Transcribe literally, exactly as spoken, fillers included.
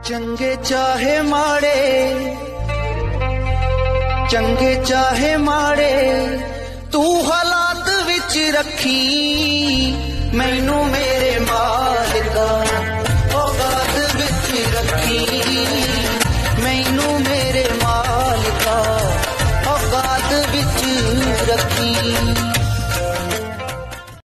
ਚੰਗੇ ਚਾਹੇ ਮਾੜੇ, ਚੰਗੇ ਚਾਹੇ ਮਾੜੇ, ਤੂੰ ਹਾਲਾਤ ਵਿੱਚ ਰੱਖੀ ਮੈਨੂੰ ਮੇਰੇ